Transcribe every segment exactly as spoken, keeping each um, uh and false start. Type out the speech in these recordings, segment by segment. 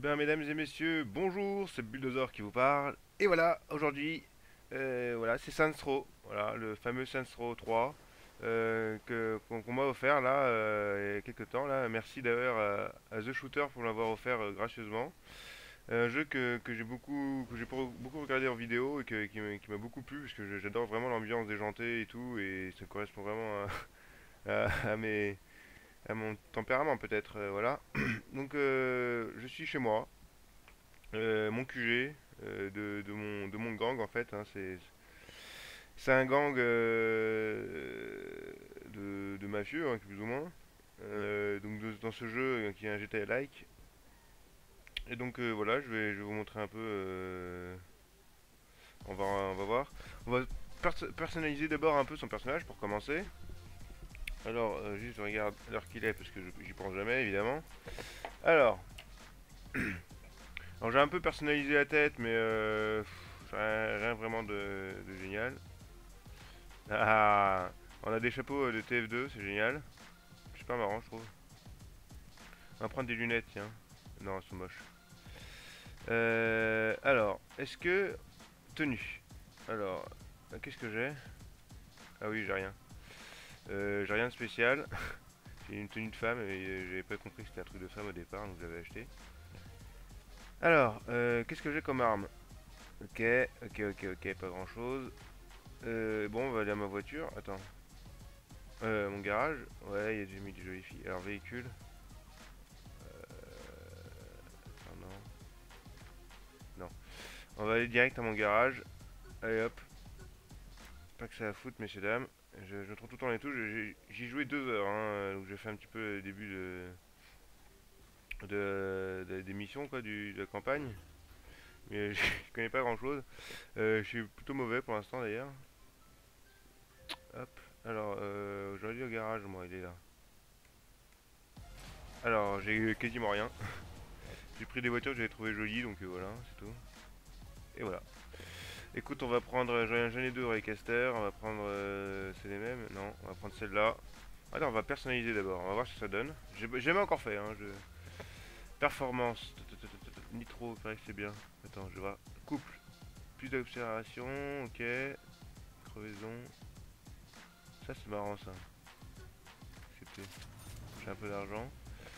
bien, mesdames et messieurs, bonjour, c'est Bulldozer qui vous parle. Et voilà, aujourd'hui, euh, voilà, c'est Saints Row, voilà, le fameux Saints Row trois euh, que qu'on qu'on m'a offert là euh, il y a quelques temps là. Merci d'ailleurs à, à The Shooter pour l'avoir offert euh, gracieusement. Un jeu que, que j'ai beaucoup que j'ai pour- beaucoup regardé en vidéo et que- qui m'a qui m'a beaucoup plu parce que je- j'adore vraiment l'ambiance déjantée et tout et ça correspond vraiment à, à- à mes à mon tempérament peut-être, euh, voilà. Donc euh, je suis chez moi. Euh, mon Q G euh, de, de mon, de mon gang en fait, hein, c'est c'est un gang euh, de, de mafieux, hein, plus ou moins. Euh, donc de- dans ce jeu euh, qui est un G T A-like. Et donc euh, voilà, je vais, je vais vous montrer un peu. euh, on va, on va voir. On va perso- personnaliser d'abord un peu son personnage pour commencer. Alors, euh, juste je regarde l'heure qu'il est parce que je- j'y pense jamais évidemment. Alors, alors j'ai un peu personnalisé la tête, mais euh, pff, rien, rien vraiment de, de génial. Ah, on a des chapeaux euh, de T F deux, c'est génial. C'est pas marrant, je trouve. On va prendre des lunettes, tiens. Non, elles sont moches. Euh, alors, est-ce que... Tenue. Alors, euh, qu'est-ce que j'ai? Ah oui, j'ai rien. Euh, j'ai rien de spécial. J'ai une tenue de femme et euh, j'avais pas compris que c'était un truc de femme au départ, donc j'avais acheté. Alors, euh, qu'est-ce que j'ai comme arme? Ok, ok, ok, ok, pas grand-chose. Euh, bon, on va aller à ma voiture. Attends. Euh, mon garage. Ouais, j'ai mis des jolies filles. Alors, véhicule. Ah non. Non. On va aller direct à mon garage. Allez hop. Pas que ça à foutre, messieurs, dames. Je, je me trompe tout le temps et tout. J'ai j'y joué deux heures. Hein, donc j'ai fait un petit peu le début de, de, de- des missions quoi, du, de la campagne. Mais je connais pas grand chose. Euh, je suis plutôt mauvais pour l'instant d'ailleurs. Hop. Alors, euh, j'aurais dit au garage, moi, il est là. Alors, j'ai quasiment rien. J'ai pris des voitures que j'avais trouvées jolies, donc euh, voilà, c'est tout. Et voilà. Écoute, on va prendre. euh, J'en j'en ai deux Raycaster. On va prendre. euh, c'est les mêmes? Non, on va prendre celle-là. Attends, on va personnaliser d'abord. On va voir ce que ça donne. J'ai j'ai jamais encore fait. Hein, je... Performance. Nitro, il paraît que c'est bien. Attends, je vais voir. Couple. Plus d'accélération. Ok. Crevaison. Ça, c'est marrant ça. Accepté. J'ai un peu d'argent.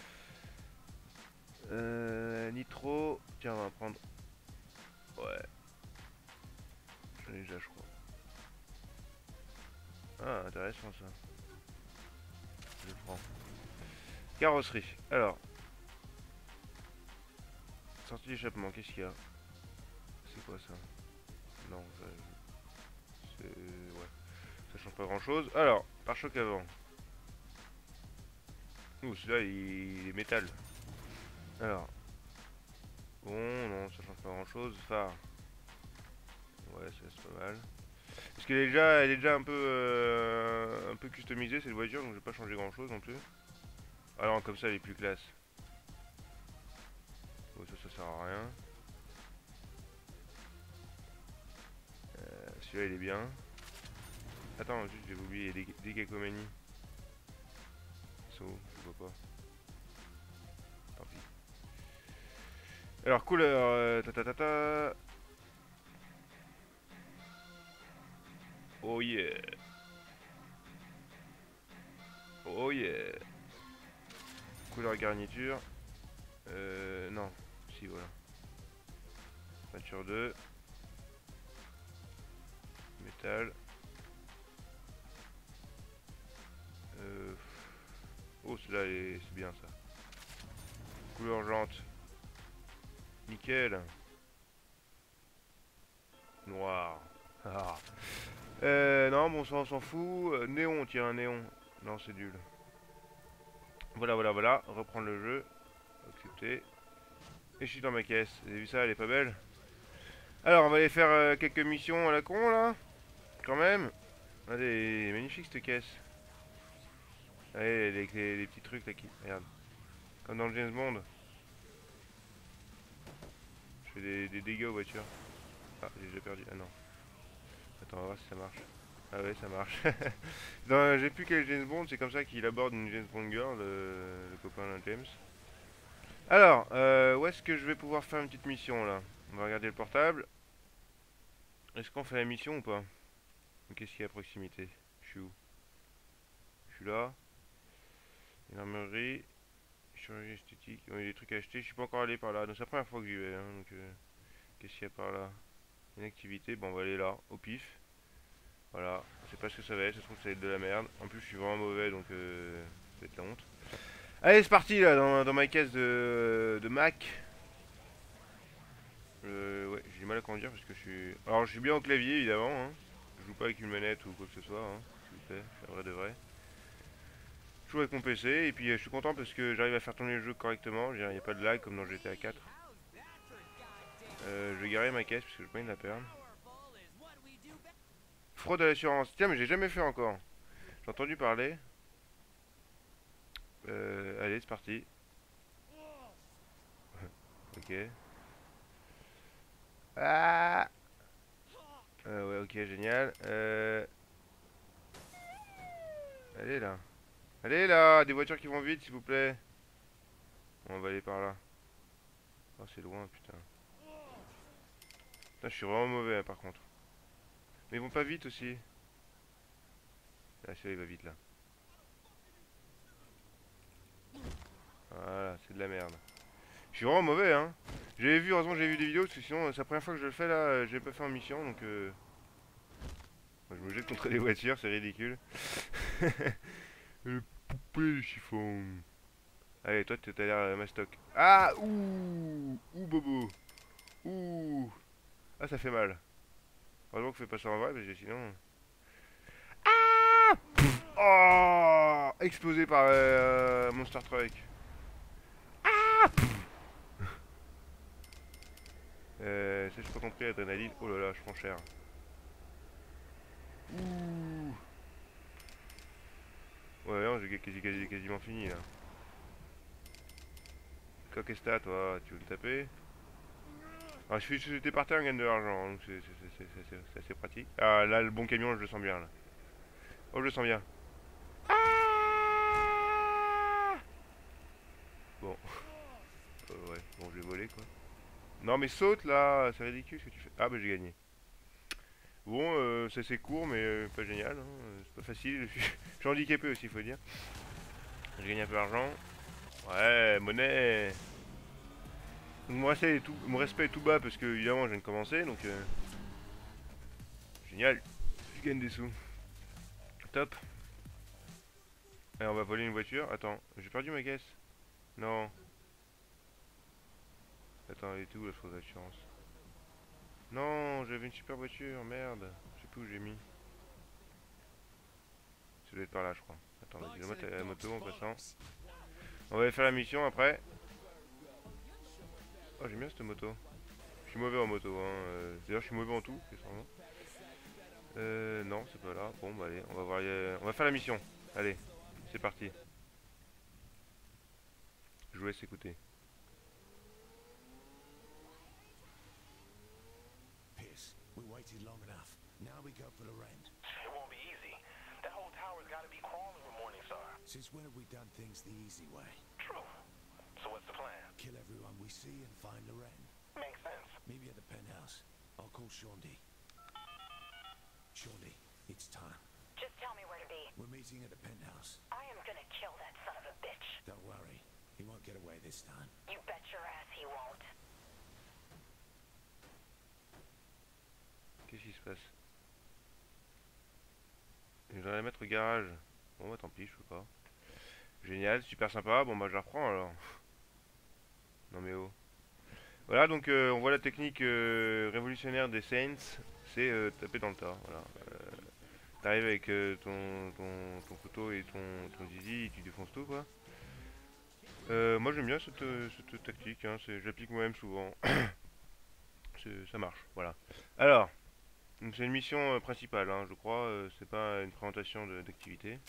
Euh, nitro. Tiens, on va prendre. Ouais. J'en ai déjà, je crois. Ah, intéressant ça. Je prends. Carrosserie. Alors, sortie d'échappement, qu'est-ce qu'il y a? C'est quoi ça? Non, ça, c'est... Ouais, ça change pas grand-chose. Alors, pare-choc avant. Ouh, celui-là, il... il est métal. Alors, bon, non, ça change pas grand-chose. Phare. Ouais, ça c'est pas mal. Parce qu'elle est déjà, elle est déjà un peu, euh, un peu customisée cette voiture, donc je vais pas changer grand-chose non plus. Ah non, comme ça, elle est plus classe. Bon, ça, ça sert à rien. Euh, celui-là, il est bien. Attends, juste, j'ai oublié des, des Gakomani. Ils sont où? Je vois pas. Tant pis. Alors, couleur, euh, ta ta ta ta. Oh yeah. Oh yeah. Couleur garniture. Euh, non. Si, voilà. Peinture deux. Métal. Euh... Oh, celui-là, c'est bien ça. Couleur jante. Nickel. Noir. Ah. Euh, non, bon, ça, on s'en fout. Euh, néon, tiens, un néon. Non, c'est nul. Voilà, voilà, voilà. Reprendre le jeu. Accepter. Et je suis dans ma caisse. Vous avez vu ça, elle est pas belle? Alors, on va aller faire euh, quelques missions à la con, là. Quand même. Allez, magnifique cette caisse. Allez, les, les- les petits trucs là qui. Regarde. Comme dans le James Bond. Je fais des, des dégâts aux voitures. Ah, j'ai déjà perdu. Ah non. Attends, on va voir si ça marche. Ah ouais, ça marche. Dans j'ai plus quel James Bond, c'est comme ça qu'il aborde une James Bond girl, le, le copain d'un James. Alors, euh, où est-ce que je vais pouvoir faire une petite mission là? On va regarder le portable. Est-ce qu'on fait la mission ou pas? Qu'est-ce qu'il y a à proximité? Je suis où? Je suis là. Infirmerie. Chirurgie esthétique. Il y a des trucs à acheter. Je suis pas encore allé par là. Donc c'est la première fois que j'y vais. Hein, donc, euh, qu'est-ce qu'il y a par là? Une activité. Bon, on va aller là, au pif. Voilà. Je sais pas ce que ça va être. Ça se trouve, ça va être de la merde. En plus, je suis vraiment mauvais donc euh, ça va être la honte. Allez, c'est parti là, dans, dans ma caisse de, de Mac. Euh, ouais, j'ai du mal à conduire parce que je suis. Alors, je suis bien au clavier évidemment. Hein. Je joue pas avec une manette ou quoi que ce soit. Hein, s'il vous plaît, je suis un vrai de vrai. Je joue avec mon P C et puis euh, je suis content parce que j'arrive à faire tourner le jeu correctement. Il n'y a pas de lag comme dans G T A quatre. Euh, je vais garer ma caisse parce que j'ai pas envie de la perdre. Fraude à l'assurance. Tiens, mais j'ai jamais fait encore. J'ai entendu parler. Euh, allez, c'est parti. Ok. Ah euh, ouais, ok, génial. Euh... Allez là. Allez là, des voitures qui vont vite, s'il vous plaît. Bon, on va aller par là. Oh, c'est loin, putain. Putain, je suis vraiment mauvais, hein, par contre. Mais ils vont pas vite aussi. Ah, celui-là, il va vite, là. Voilà, c'est de la merde. Je suis vraiment mauvais, hein. J'avais vu, heureusement, j'ai vu des vidéos, parce que sinon, c'est la première fois que je le fais, là. euh, J'ai pas fait en mission, donc... Euh... Moi, je me jette contre les voitures, c'est ridicule. Le poupée de chiffon. Allez, toi, t'as l'air euh, mastoc. Ah, ouh, ouh, bobo. Ouh. Ah, ça fait mal. Heureusement que je fais pas ça en vrai, parce que sinon... Ah pff, oh, explosé par euh, Monster Truck. Ah pff. Euh, ça j'ai pas compris, adrénaline. Oh là là, je prends cher. Ouh. Ouais, non, j'ai quasi, quasi, quasiment fini là. Coquesta, toi, tu veux me taper? Ah, je suis j'étais par terre, on gagne de l'argent, donc c'est c'est- c'est- c'est- c'est- c'est assez pratique. Ah, là, le bon camion, je le sens bien là. Oh, je le sens bien. Ah bon, euh, ouais, bon, je vais voler quoi. Non, mais saute là, c'est ridicule ce que tu fais. Ah, bah j'ai gagné. Bon, euh, c'est assez court, mais euh, pas génial. Hein. euh, C'est pas facile. Je suis, je suis handicapé aussi, faut dire. J'ai gagné un peu d'argent. Ouais, monnaie. Donc, mon respect, est tout, mon respect est tout bas parce que, évidemment, je viens de commencer. Donc, euh, génial. Je gagne des sous. Top. Allez, on va voler une voiture. Attends, j'ai perdu ma caisse. Non. Attends, elle est où la chose d'assurance? Non, j'avais une super voiture. Merde. Je sais plus où j'ai mis. Ça doit être par là, je crois. Attends, vas-y, donne-moi ta moto en passant. On va aller faire la mission après. Oh, j'aime bien cette moto. Je suis mauvais en moto, hein. euh, D'ailleurs, je suis mauvais en tout, accessoirement. Euh, non, c'est pas là. Bon, bah allez, on va voir. les- On va faire la mission. Allez, c'est parti. Je vous laisse écouter. Pierce, we waited long enough. Now we go for the rent. It won't be easy. That whole tower's got to be crawling with Morningstar. Since when have we done things the easy way? True. So what's the plan? Kill everyone we see and find the rent. Makes sense. Meet me at the penthouse. I'll call Shaundy. Shaundy, it's time. Just tell me where to be. We're meeting at the penthouse. I am gonna kill that son of a bitch. Don't worry. He won't get away this time. You bet your ass he won't. Qu'est-ce qui se passe? Je voudrais la mettre au garage. Bon, bah tant pis, je peux pas. Génial, super sympa. Bon, bah je la reprends alors. Non, mais oh. Voilà, donc euh, on voit la technique euh, révolutionnaire des Saints. C'est euh, taper dans le tas. Voilà. Euh, T'arrives avec euh, ton, ton, ton couteau et ton, ton zizi et tu défonces tout, quoi. Euh, moi j'aime bien cette, euh, cette tactique, hein, c'est- je l'applique moi-même souvent. C'est- Ça marche, voilà. Alors, donc c'est une mission euh, principale, hein, je crois, euh, c'est pas une présentation de- d'activité.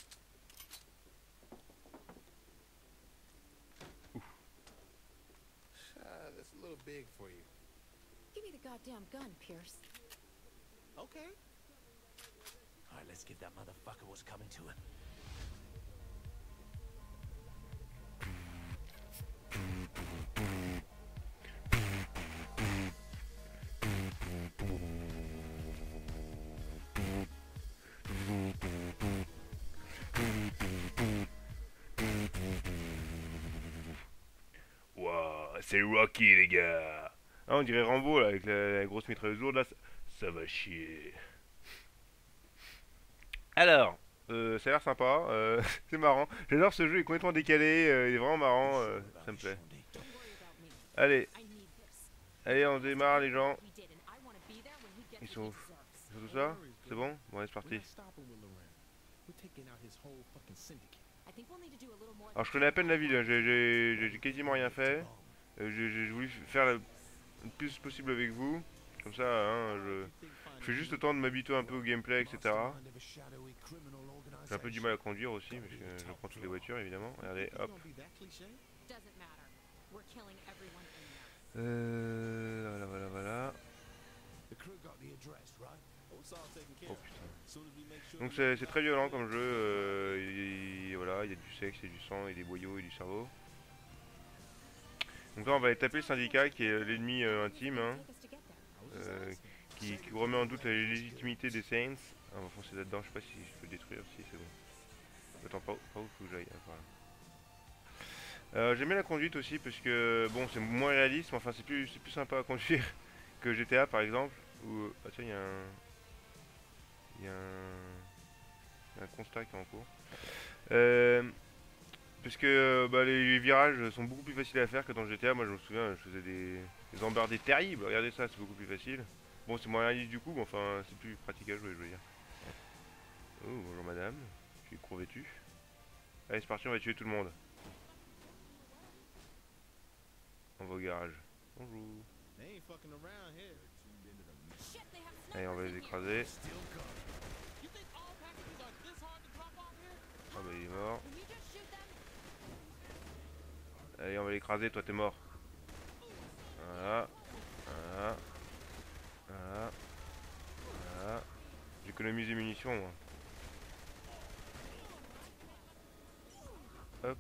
Uh, that's a little big for you. Give me the goddamn gun, Pierce. Okay. All right, let's give that motherfucker what's coming to him. C'est Rocky, les gars. Ah, on dirait Rambo, là, avec la, la grosse mitrailleuse lourde, là. Ça, ça va chier. Alors, euh, ça a l'air sympa. euh, c'est marrant. J'adore ce jeu, il est complètement décalé. euh, il est vraiment marrant. euh, ça me plaît. Don't worry about me. Allez, I need this. allez, on démarre, les gens. We did, and I want to be there when he gets Ils what sont he où? deserves. Ils sont tout ça? C'est bon? Bon, allez, c'est We're parti. not stopping with Loren. We're taking out his whole fucking syndicate. I think we'll need to do a little more. Alors, je connais à peine la ville. hein, J'ai j'ai- j'ai- j'ai quasiment rien fait. Euh, J'ai j'ai voulu faire le le plus possible avec vous. Comme ça, hein, je, je fais juste le temps de m'habituer un peu au gameplay, et cetera. J'ai un peu du mal à conduire aussi, parce que je prends toutes les voitures, évidemment. Regardez, hop. Doesn't matter. We're killing everyone in there. Euh, voilà, voilà, voilà. The crew got the address, right? It's all taken care Oh of. putain. Soon as we make sure Donc the c'est c'est très violent comme jeu. euh, il- voilà, il y a du sexe, il y a du sang, et des boyaux et du cerveau. Donc là, on va aller taper le syndicat qui est l'ennemi euh, intime, hein, Take us to get there. euh, qui, qui remet en doute la légitimité des Saints. Ah, on va foncer là-dedans, je sais pas si je peux le détruire, si c'est bon. Attends, pas, où- pas où faut que j'aille. Ah, voilà. Euh, J'aime bien la conduite aussi parce que bon, c'est moins réaliste, mais enfin c'est plus, c'est plus sympa à conduire que G T A par exemple. Où, ah tiens, il y a un, il y a un, il y a un constat qui est en cours. Euh, parce que euh, bah, les virages sont beaucoup plus faciles à faire que dans G T A. Moi je me souviens, je faisais des, des embardées terribles. Regardez ça, c'est beaucoup plus facile. Bon, c'est moins réaliste du coup, mais enfin c'est plus pratique à jouer, je veux dire. Oh, bonjour madame, je suis court vêtu. Allez, c'est parti, on va tuer tout le monde. On va au garage. Bonjour. They ain't fucking around here. Shit, they have Allez, on va snipers les in here. écraser. You think all packages are this hard to drop off here? Ah bah il est mort. Can you just shoot them? Allez, on va l'écraser, toi t'es mort. Voilà. Voilà. Voilà. Voilà. J'économise les munitions moi. Hop.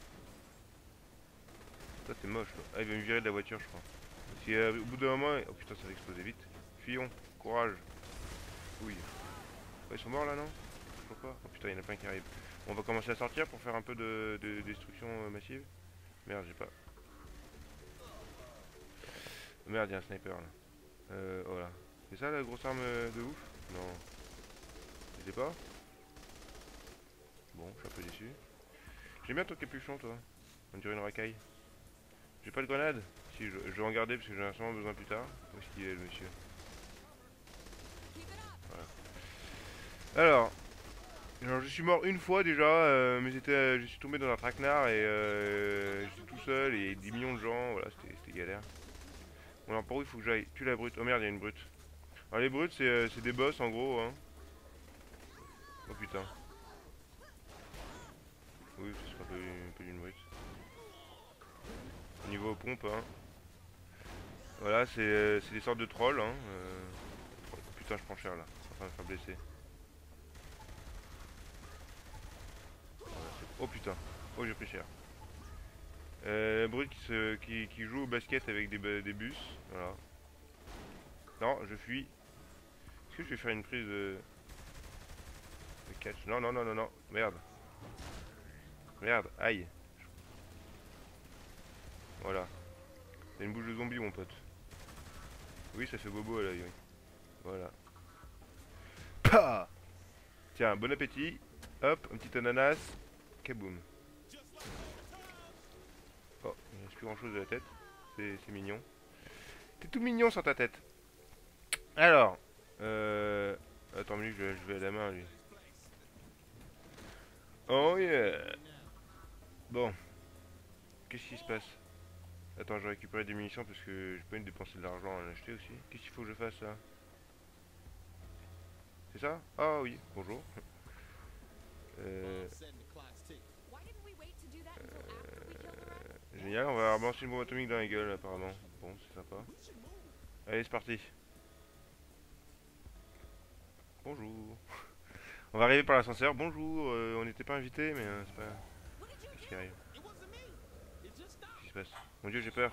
Toi t'es moche toi. Ah il va me virer de la voiture je crois. Parce qu'au bout d'un moment... Oh putain ça va exploser vite. Fuyons. Courage. Oui. Ouais, ils sont morts là non? Je crois pas. Oh putain il y en a plein qui arrivent. On va commencer à sortir pour faire un peu de, de destruction euh, massive. Merde j'ai pas... Merde, il y a un sniper là. Euh, voilà. C'est ça la grosse arme euh, de ouf? Non. C'était pas? Bon, je suis un peu déçu. J'aime bien ton capuchon, toi. On dirait une racaille. J'ai pas de grenade? Si, je, je vais en garder parce que j'en ai sûrement besoin plus tard. Où est-ce qu'il est, le monsieur? Voilà. Alors. Alors, je suis mort une fois déjà, euh, mais j'étais, euh, je suis tombé dans un traquenard et euh, j'étais tout seul et des millions de gens. Voilà, c'était galère. Bon alors par où il faut que j'aille? Tue la brute. Oh merde il y a une brute. Alors les brutes c'est euh, des boss en gros hein. Oh putain. Oui ce sera un peu, un peu d'une brute. Niveau pompe hein. Voilà c'est euh, des sortes de trolls hein. euh... oh, putain je prends cher là. Je suis en train de me faire blesser. Voilà, oh putain. Oh j'ai pris cher. Euh, brute qui, se, qui, qui joue au basket avec des, des bus, voilà. Non, je fuis. Est-ce que je vais faire une prise de... de catch? Non, non, non, non, non, merde. Merde, aïe. Voilà. T'as une bouche de zombie, mon pote. Oui, ça fait bobo à l'œil, oui. Voilà. Pah! Tiens, bon appétit. Hop, un petit ananas. Kaboum. Oh, il reste plus grand chose de la tête. C'est mignon. T'es tout mignon sur ta tête. Alors. Euh... Attends, mais lui, je, je vais à la main, lui. Oh yeah. Bon. Qu'est-ce qui se passe? Attends, je vais récupérer des munitions parce que j'ai pas envie de dépenser de l'argent à en acheter aussi. Qu'est-ce qu'il faut que je fasse là? C'est ça? Ah oui, bonjour. Euh... Setting the clock's ticking. Why didn't we wait to do that until after we killed the rest? Génial, on va balancer une bombe atomique dans la gueule apparemment. Bon, c'est sympa. Allez, c'est parti. Bonjour. On va arriver par l'ascenseur. Bonjour, euh, on n'était pas invité, mais euh, c'est pas... What did you Qu'est-ce do? qui arrive? It wasn't me. It just stopped. Qu'est-ce qui se passe? Mon dieu, j'ai peur.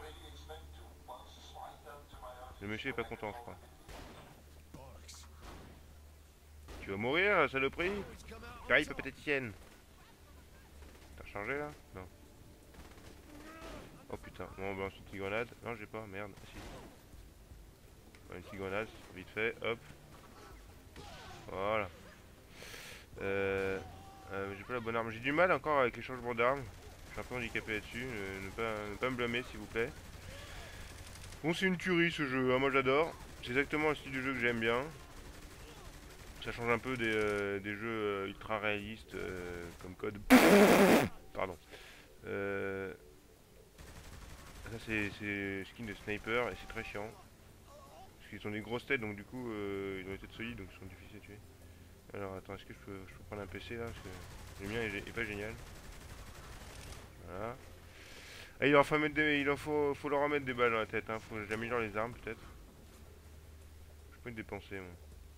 Le monsieur est pas content, je crois. Bollocks. Tu vas mourir, saloperie? It's come out on Caripe top. pathéticienne. T'as rechargé là? Non. Oh putain, bon on balance une petite grenade. Non j'ai pas, merde, si. Ouais, une petite grenade, vite fait, hop. Voilà. Euh, euh, j'ai pas la bonne arme. J'ai du mal encore avec les changements d'armes. Je suis un peu handicapé là-dessus. Ne, ne pas, ne pas me blâmer s'il vous plaît. Bon c'est une tuerie ce jeu, hein, moi j'adore. C'est exactement le style de jeu que j'aime bien. Ça change un peu des, euh, des jeux euh, ultra réalistes euh, comme Code. Pardon. Euh, ça c'est skin de sniper et c'est très chiant. Parce qu'ils ont des grosses têtes donc du coup euh, ils ont des têtes solides donc ils sont difficiles à tuer. Alors attends, est-ce que je peux, je peux prendre un P C là parce que le mien est, est pas génial. Voilà. Ah, il en faut mettre des, il en faut, faut leur en mettre des balles dans la tête. Hein. Faut que j'améliore les armes peut-être. Je peux me dépenser moi.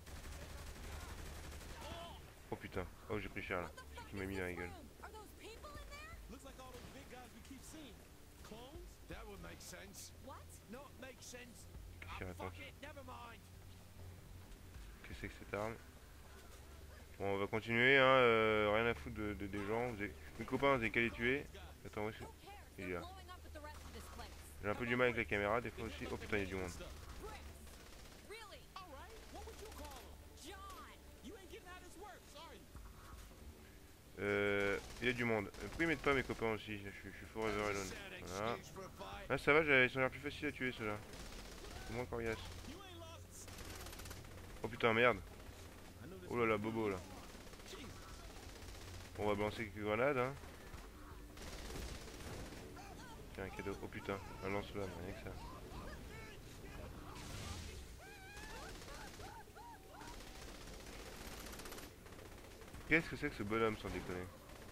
Oh putain, oh j'ai pris cher là. C'est qui m'a mis dans la gueule. Are those people in there? Looks like all those big guys we keep seeing. Clones? That would make sense. What? Not make sense. Cher, Ah, attends. fuck it, never mind. Qu'est-ce que c'est que cette arme? Bon on va continuer hein, euh, rien à foutre de, de- des gens. Vous avez... Mes copains vous avez qu'à les tuer. Attends, où est-ce que... Who cares? Il est They're là. blowing up at the rest of this place. J'ai un peu du mal avec la caméra des fois aussi. Oh putain il y a du monde. Bricks. Really? All right. What would you call them? John! You ain't getting at his works, are you? Euh, il y a du monde. Euh, Pourquoi ils mettent pas mes copains aussi? Je suis, je suis forever alone. Sad Voilà. excuse for a fight. Ah ça va, j'ai- ils sont l'air plus faciles à tuer ceux-là. C'est moins coriace. You ain't lost. Oh putain merde. I know this. Oh là là bobo là. Jesus. Bon, on va balancer quelques grenades hein. Tiens un cadeau. Oh putain, un lance-flamme, rien que ça. Qu'est-ce que c'est que ce bonhomme sans déconner?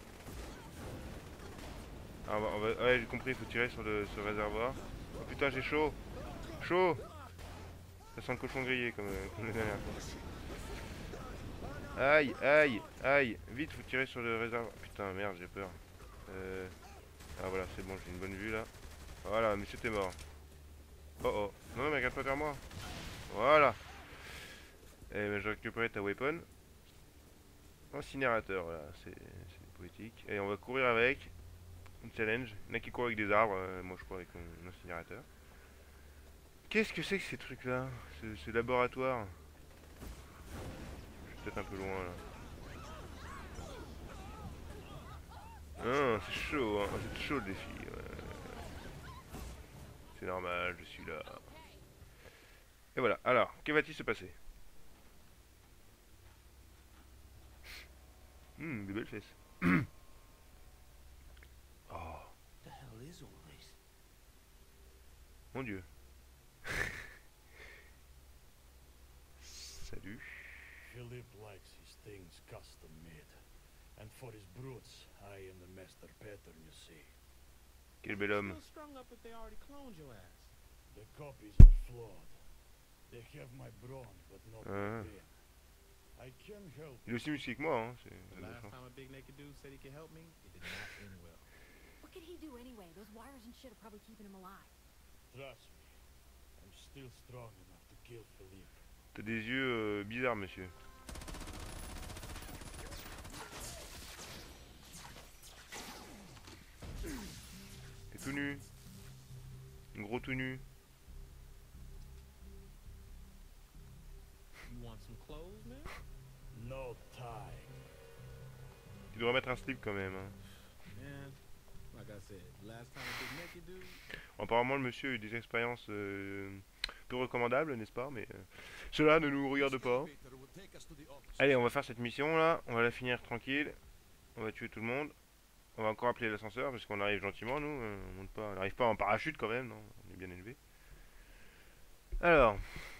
Ah, on va, on va- ouais j'ai compris, il faut tirer sur le, sur le réservoir. Oh putain j'ai chaud. Chaud. Ça sent le cochon grillé comme, euh, comme la dernière fois. Aïe, aïe, aïe. Vite, faut tirer sur le réservoir. Putain merde, j'ai peur. Euh... Ah voilà, c'est bon, j'ai une bonne vue là. Voilà, monsieur t'es mort. Oh oh. Non, non mais regarde pas vers moi. Voilà. Et ben, je récupère ta weapon. Incinérateur, voilà, c'est c'est poétique. Et on va courir avec. Un challenge. Il y en a qui courent avec des arbres, euh, moi je cours avec mon incinérateur. Qu'est-ce que c'est que ces trucs là? Ce, ce laboratoire. Je suis peut-être un peu loin là. Ah, c'est chaud, hein. C'est chaud le défi. Ouais. C'est normal, je suis là. Et voilà, alors, que va-t-il se passer? Hum, des belles fesses. Oh, The hell is all this? mon dieu. Salut. Philip likes his things custom made. And for his brutes, I am the master pattern, you see. Quel bel homme. Still strung up if they already cloned your ass. The copies are flawed. They have my brawn, but not Ah. my brain. I can help. Il est aussi musclé que moi, hein. C'est The c'est last méchant. time a big naked dude said he could help me, it did not end well. What could he do anyway? Those wires and shit are probably keeping him alive. Trust me. I'm still strong enough to kill Philippe. T'as des yeux euh, bizarres, monsieur. T'es tout nu. Gros tout nu. You want some clothes, man? No time. Tu devrais mettre un slip quand même. Hein. Man, like I said, last time a big naked dude. Apparemment, le monsieur a eu des expériences euh, peu recommandables, n'est-ce pas? Mais euh, cela ne nous regarde pas. Peter will take us to the office. Allez, on va faire cette mission là. On va la finir tranquille. On va tuer tout le monde. On va encore appeler l'ascenseur parce qu'on arrive gentiment, nous. euh, On monte pas, on n'arrive pas en parachute quand même, non? On est bien élevé. Alors,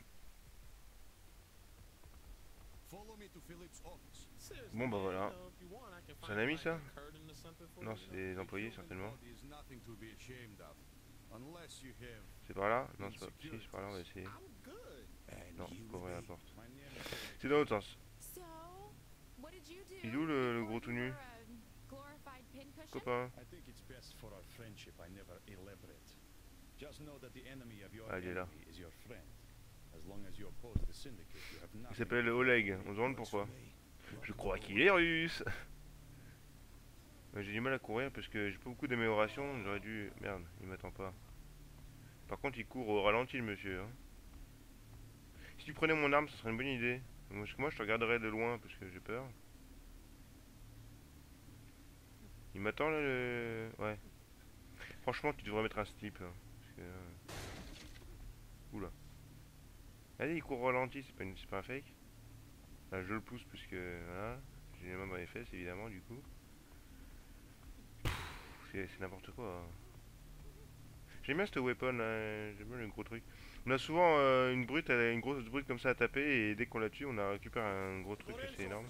Follow me to Philip's office. Seriously, Bon, bah, man, voilà. you know, if you want, I can C'est find un ami, like ça? a curtain or something for non, you, c'est you know? des employés certainement. Body is nothing to be ashamed of. Unless you have. C'est par là? Non, c'est pas. Si, c'est par là, on va essayer. I'm good. And Non, you faut ouvrir la will be. porte. My name is- C'est dans l'autre sens. So, what did you do? Il est où le, le before gros tout you nu? were a glorified pincushion? Copain. I think it's best for our friendship I never elaborate. Just know that the enemy of your Ah, il est là. enemy is your friend. As long as you oppose the syndicate, you have Il nothing. s'appelle Oleg. On se demande pourquoi. Je crois qu'il est russe. Ouais, j'ai du mal à courir parce que j'ai pas beaucoup d'amélioration. J'aurais dû... Merde, il m'attend pas. Par contre, il court au ralenti, le monsieur. Hein. Si tu prenais mon arme, ce serait une bonne idée. Moi, je moi, je te regarderais de loin parce que j'ai peur. Il m'attend là, le... Ouais. Franchement, tu devrais mettre un slip. Hein, parce que... euh, Oula. Allez, il court au ralenti, c'est pas, une... c'est pas un fake. Là, je le pousse parce que... Voilà. J'ai les mains dans les fesses, évidemment, du coup. C'est c'est n'importe quoi. Hein. J'aime bien cette weapon là, j'aime bien le gros truc. On a souvent euh, une brute, elle a une grosse brute comme ça à taper et dès qu'on la tue, on a récupéré un gros truc assez énorme.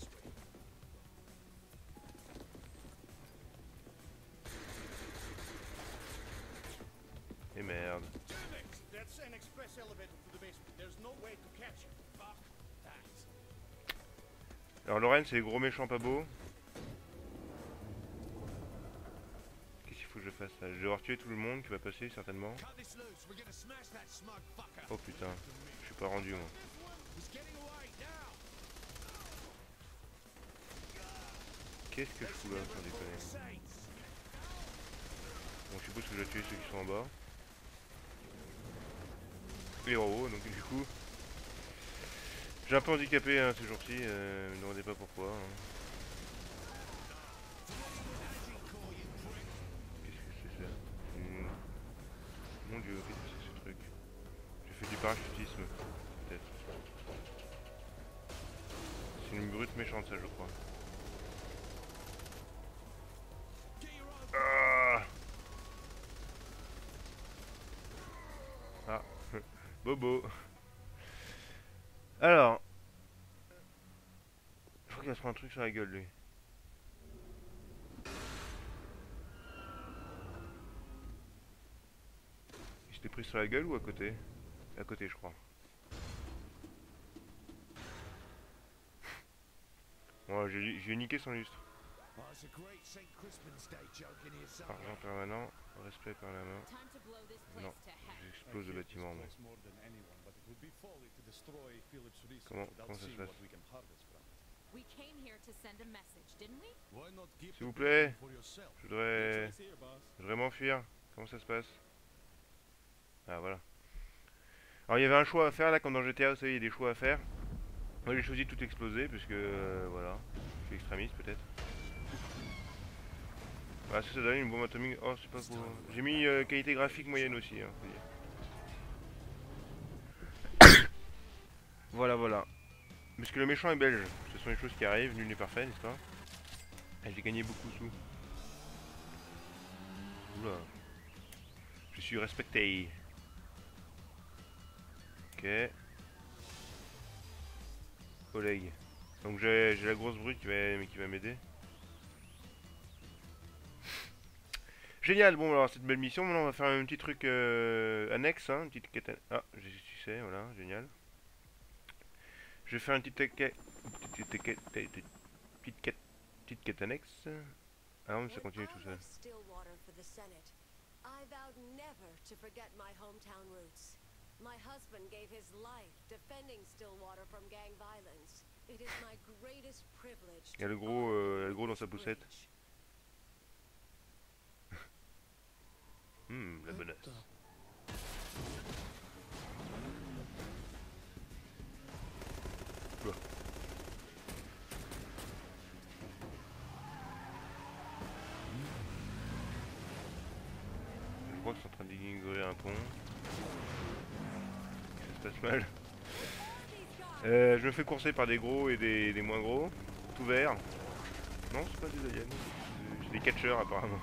Et merde. That's an express elevator to the basement. There's no way to catch it. Fuck that. Alors Lorraine, c'est les gros méchants pas beaux. Qu'est-ce qu'il faut que je fasse là? Je vais devoir tuer tout le monde qui va passer certainement. Cut this loose. We're gonna smash that smug fucker. Oh putain, je suis pas rendu moi. He's getting away now. Qu'est-ce que je fous là sans déconner? Saints. Bon, je suppose que je dois tuer ceux qui sont en bas. Les robots, donc du coup. J'ai un peu handicapé hein, ces jours-ci, euh, me demandez pas pourquoi. Hein. Qu'est-ce que c'est ça? Hmm. Mon dieu, qu'est-ce que c'est ce truc? J'ai fait du parachutisme, peut-être. C'est une brute méchante ça je crois. Ah, ah. Bobo. Alors. Je crois qu'il va se prendre un truc sur la gueule lui. Il s'était pris sur la gueule ou à côté? À côté je crois. Bon, j'ai j'ai niqué son lustre. Oh, it's a great Saint Crispin's Day joke in here somewhere. Argent permanent, respect par la main. Time to blow this place Non, to heck. j'explose le bâtiment moi. More than anyone, but it would be folly to destroy Philip's research Comment- without comment ça se seeing passe? what we can harvest from it. We came here to send a message, didn't we? Why not keep S'il vous the plaît. building for yourself? Je voudrais... Choice here, boss. Je voudrais m'enfuir. Comment ça se passe? Ah voilà. Alors il y avait un choix à faire là comme dans G T A, vous savez, il y a des choix à faire. Moi j'ai choisi de tout exploser parce que euh, voilà, je suis extrémiste peut-être. Ah ça, ça donne une bombe atomique. Oh c'est pas beau. J'ai mis euh, qualité graphique moyenne aussi. Hein, faut dire. Voilà voilà. Parce que le méchant est belge. Ce sont les choses qui arrivent, nul n'est parfait, n'est-ce pas? Et j'ai gagné beaucoup de sous. Oula. Je suis respecté. Ok. Oleg. Donc j'ai j'ai la grosse brute qui va, qui va m'aider. Génial, bon alors cette belle mission, maintenant on va faire un petit truc euh, annexe, hein, une petite quête. an- Ah, j'ai tu sais, voilà, génial. Je vais faire une petite quête, petite quête, petite quête, petite quête annexe. Ah non, mais ça continue tout seul. Stillwater for the Senate. I vowed never to forget my hometown roots. My husband gave his life defending Stillwater from gang violence. It is my greatest privilege. Il y a le gros, euh, le gros dans sa poussette. Hum, la bonasse. Quoi? Je crois qu'ils sont en train d'ignorer un pont. Ça se passe mal. Euh, je me fais courser par des gros et des, des moins gros. Tout vert. Non, c'est pas des aliens. C'est des catcheurs apparemment.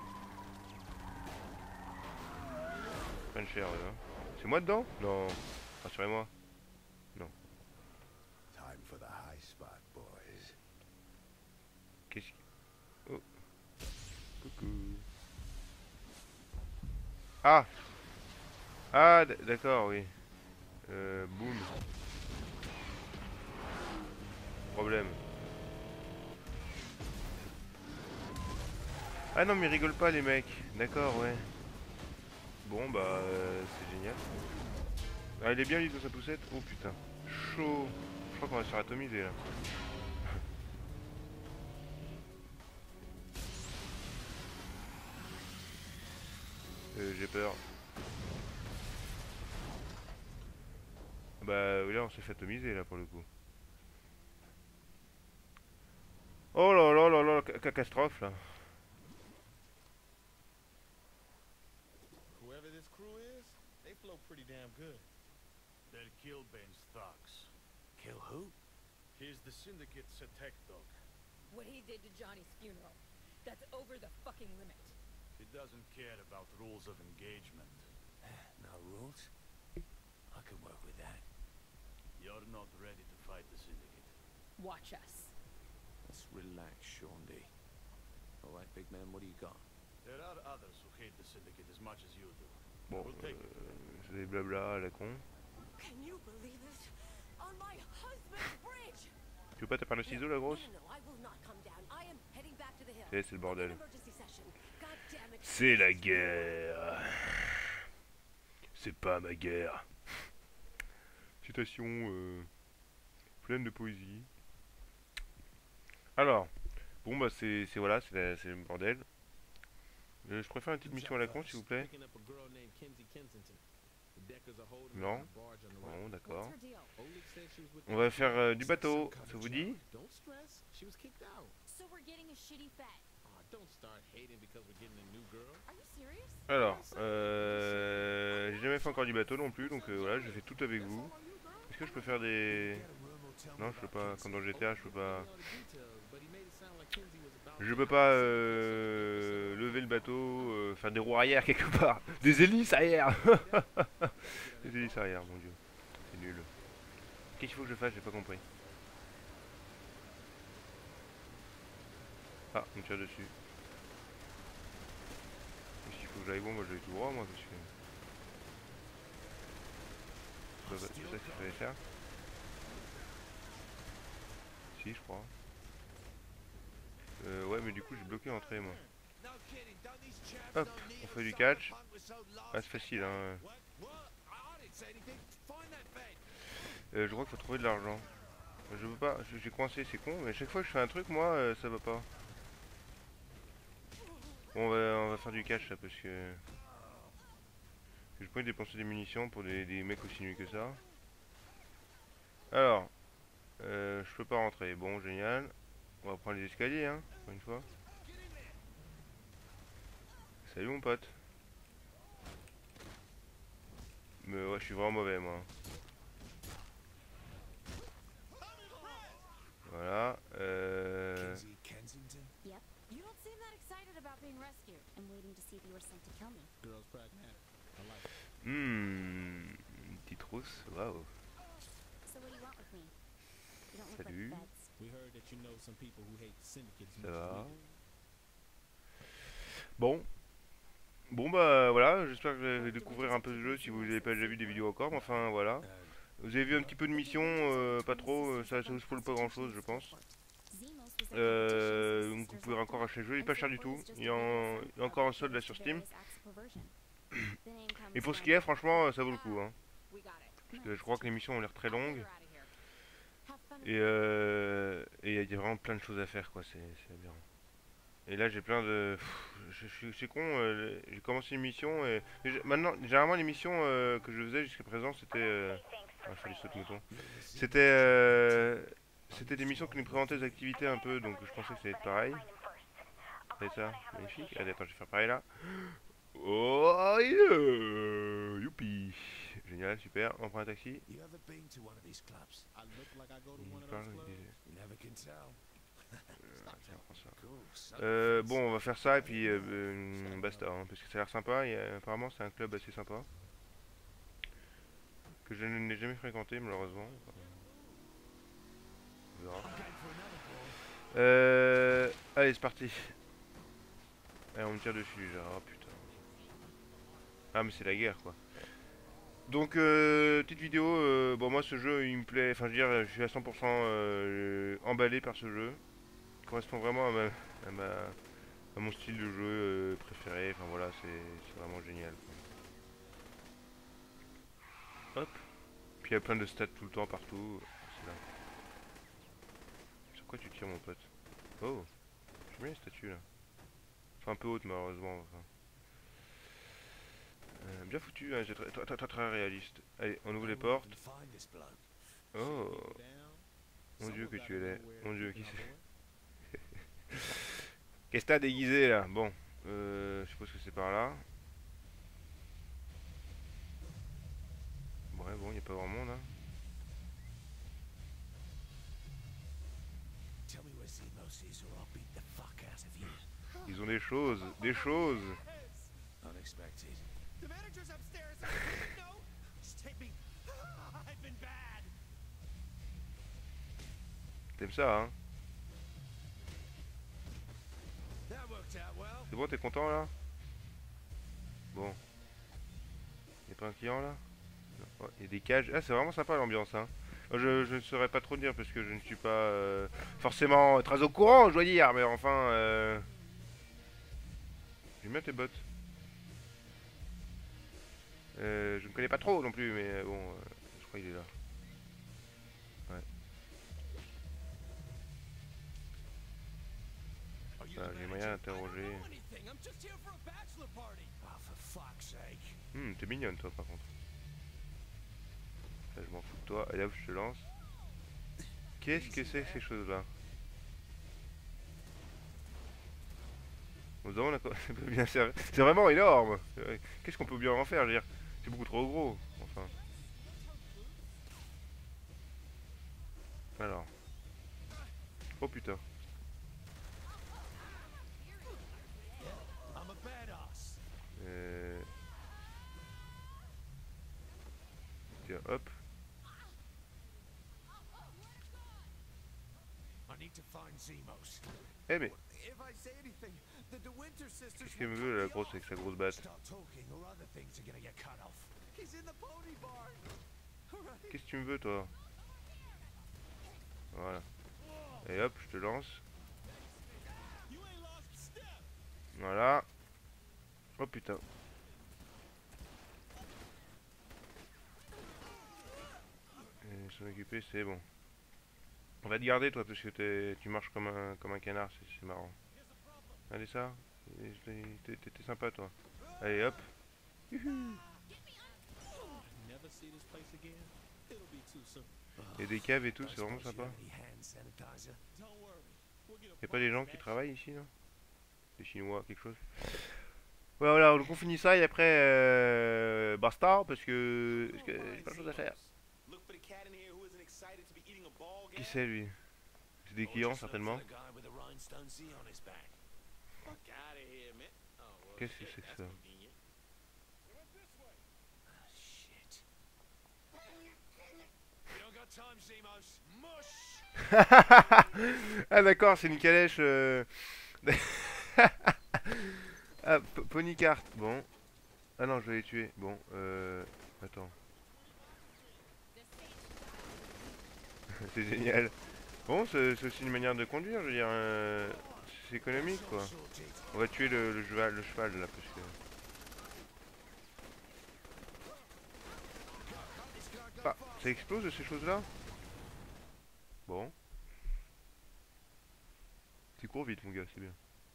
Puncher, là. C'est moi dedans? Non. Rassurez-moi. Non. Time for the high spot, boys. Qu'est-ce qui... Oh. Coucou. Ah. Ah, d- d'accord, oui. Euh, boum. Problème. Ah non, mais ils rigolent pas les mecs. D'accord, ouais. Bon, bah, euh, c'est génial. Ah, il est bien lui dans sa poussette. Oh putain. Chaud. Je crois qu'on va se faire atomiser là. Euh, J'ai peur. Bah là on s'est fait atomiser là pour le coup. Oh là là là là, ca- catastrophe là. Whoever this crew is, they flow pretty damn good. They'll kill Ben's thugs. Kill who? He's the Syndicate's attack dog. What he did to Johnny's funeral. That's over the fucking limit. He doesn't care about rules of engagement. No rules? I can work with that. You're not ready to fight the Syndicate. Watch us. Let's relax, Sean D. All right, big man, what do you got? There are others who hate the Syndicate as much as you do. Bon, We'll take it. euh, c'est des blabla à la con. Can you believe it? On my husband's bridge! Tu veux pas taper le ciseau la No, grosse? no, no, I will not come down. I am heading back to the hill. Eh, c'est le bordel. An emergency session. God damn it. C'est la guerre. C'est pas ma guerre. Citation euh, pleine de poésie. Alors, bon bah c'est c'est- voilà, c'est la- c'est le bordel. Euh, je préfère une petite mission à la con s'il vous plaît. Picking up a girl named Kenzie Kensington. The Deckers are holding Non. her on a barge on the right. Bon, d'accord. What's her deal? Oleg said she was with On va faire euh, du bateau, ça vous dit? Don't stress. She was kicked out. So we're getting a shitty fat. Oh, don't start hating because we're getting a new girl. Are you serious? Alors, euh, j'ai jamais fait encore du bateau non plus, donc euh, voilà, je fais tout avec vous. Est-ce que je peux faire des... Non, je peux pas, comme dans G T A, je peux pas... Je peux pas euh, lever le bateau, euh, faire des roues arrière quelque part. Des hélices arrière. Des hélices arrière, mon dieu. C'est nul. Qu'est-ce qu'il faut que je fasse? J'ai pas compris. Ah, on me tire dessus. Qu'est-ce qu'il faut que j'aille? Bon, moi je vais tout droit, moi, parce que... C'est ça c'est ça qu'il fallait faire. Si, je crois. Euh, ouais, mais du coup, j'ai bloqué l'entrée, moi. Hop, on fait du catch. Ah, c'est facile, hein. Euh, je crois qu'il faut trouver de l'argent. Je veux pas, j'ai coincé, c'est con, mais à chaque fois que je fais un truc, moi, euh, ça va pas. Bon, on va, on va faire du catch, là, parce que... Je peux pas dépenser des munitions pour des, des mecs aussi nuls que ça. Alors, euh, je peux pas rentrer. Bon, génial. On va prendre les escaliers, hein, pour une fois. Salut mon pote. Mais ouais, je suis vraiment mauvais, moi. Voilà. Euh... Kenzie Kensington? Yep. You don't seem that excited about being rescued. I'm waiting to see if you were sent to kill me. Girls pragmatic. I like it. Hmm. Une petite rousse. Waouh. So what do you want with me? You don't look Salut. like feds. We heard that you know some people who hate the syndicate as Ça much as va. we do. Bon. Bon bah voilà, j'espère que vous allez découvrir un peu le jeu si vous n'avez pas déjà vu des vidéos encore, mais enfin voilà. Vous avez vu un petit peu de mission, euh, pas trop, euh, ça ne spoil pas grand chose je pense. Euh, donc vous pouvez encore acheter le jeu, il est pas cher du tout, il y a, en- il y a encore un solde là sur Steam. Et pour ce qui est, franchement, ça vaut le coup. Hein. We got it. Parce que je crois que les missions ont l'air très longues. You're out of here. Have fun Et euh, et il y a vraiment plein de choses à faire quoi, c'est c'est bien. Et là j'ai plein de... Pff, je suis c'est con, euh, j'ai commencé une mission et... et j'ai- maintenant, généralement les missions euh, que je faisais jusqu'à présent c'était... Euh... Ah, je fais du saut de mouton. C'était... Euh... C'était des missions qui nous présentaient des activités un peu, donc je pensais que ça allait être pareil. C'est ça, magnifique. Allez, attends, je vais faire pareil là. Oh, yeah, youpi. Génial, super. On prend un taxi. You ever been to one of these clubs? I look like I go to Il one of parle, those il clubs. dit- You never can tell. Euh, tiens, prends ça. Cool. son. Euh, bon, on va faire ça et puis euh, euh, basta, hein, parce que ça a l'air sympa. Et, euh, apparemment, c'est un club assez sympa que je n'ai jamais fréquenté, malheureusement. On verra. Euh, allez, c'est parti. Allez, on me tire dessus déjà. Oh putain. Ah, mais c'est la guerre quoi. Donc, euh, petite vidéo. Euh, bon, moi, ce jeu il me plaît. Enfin, je veux dire, je suis à cent pour cent euh, emballé par ce jeu. Il correspond vraiment à, ma, à, ma, à mon style de jeu euh, préféré. Enfin, voilà, c'est vraiment génial. Quoi. Hop. Puis il y a plein de stats tout le temps, partout. C'est là. Sur quoi tu tires, mon pote? Oh, j'aime bien les statues là. Enfin, un peu haute, malheureusement. Enfin. Euh, bien foutu, hein, c'est très, très, très, très, très réaliste. Allez, on ouvre les portes. Oh, mon dieu que tu es laid. Mon dieu, qui c'est? Qu'est-ce que t'as déguisé là? Bon, euh, je suppose que c'est par là. Ouais, bon, il n'y a pas grand monde, hein. Ils ont des choses, des choses. Unexpected. The manager's upstairs. No, just take me. I've been bad. T'aimes ça, hein? That worked out well. C'est bon, t'es content là? Bon. Y'a pas un client là? Il ouais, y a des cages. Ah, c'est vraiment sympa l'ambiance, hein. Je, je ne saurais pas trop dire parce que je ne suis pas euh, forcément très au courant, je dois dire, mais enfin. Euh... J'aime bien tes bottes. Euh, je ne connais pas trop non plus, mais bon, euh, je crois qu'il est là. Ouais. Ah, j'ai moyen d'interroger. Hum, t'es mignonne toi par contre. Là, je m'en fous de toi. Allez hop, je te lance. Qu'est-ce que c'est que ces choses-là? Nous avons la... ça peut bien servir. C'est vraiment énorme. Qu'est-ce qu'on peut bien en faire? Je veux dire, c'est beaucoup trop gros. Enfin. Alors. Oh putain. Euh... Tiens, hop. Eh mais qu'est-ce qu'elle me veut la grosse avec sa grosse batte? Qu'est-ce que tu me veux toi? Voilà. Et hop, je te lance. Voilà. Oh putain. Et s'en occuper, c'est bon. On va te garder toi parce que t'es, tu marches comme un comme un canard, c'est marrant. Allez ça, t'es sympa toi. Allez hop. Et des caves et tout, c'est vraiment sympa. Y'a pas des gens qui travaillent ici non? Des Chinois, quelque chose. Voilà, voilà, donc on finit ça et après euh, basta parce que parce que j'ai pas de choses à faire. Qui c'est lui? C'est des clients certainement. Qu'est-ce que c'est que ça? Ah d'accord, c'est une calèche. Euh... Ah, Ponycart, bon. Ah non, je vais les tuer. Bon, euh... attends. C'est génial. Bon, c'est aussi une manière de conduire, je veux dire. Euh... C'est économique, quoi. On va tuer le, le, cheval, le cheval, là, parce que... Ah, ça explose, ces choses-là? Bon. Tu cours vite, mon gars, c'est bien.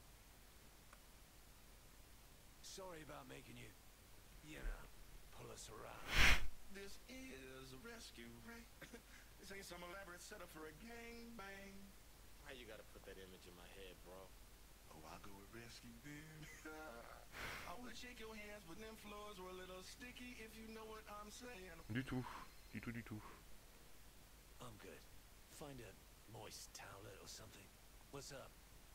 Sorry about making you, you know, pull us around. This is a rescue, right? This ain't some elaborate setup for a gang bang. Why you gotta put that image in my head, bro? Oh, I'll go with rescue then. I would shake your hands, but them floors were a little sticky, if you know what I'm saying. Du tout, du tout, du tout. I'm good. Find a moist towelette or something. What's up?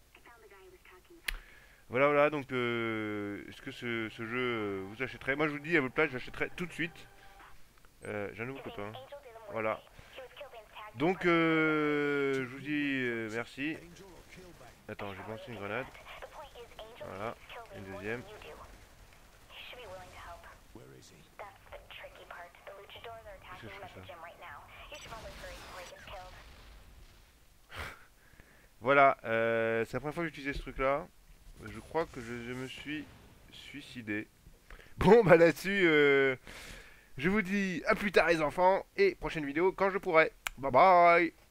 Voilà, voilà, donc euh, est-ce que ce, ce jeu euh, vous achèterez? Moi je vous dis à votre place, j'achèterai tout de suite. Euh, J'ai un nouveau copain. Voilà. Donc euh, je vous dis euh, merci. Attends, j'ai lancé une grenade. Voilà, une deuxième. Qu'est-ce que je fais ça? Voilà, euh, c'est la première fois que j'utilisais ce truc là. Je crois que je, je me suis suicidé. Bon bah là-dessus, euh, je vous dis à plus tard les enfants. Et prochaine vidéo quand je pourrai. Bye bye.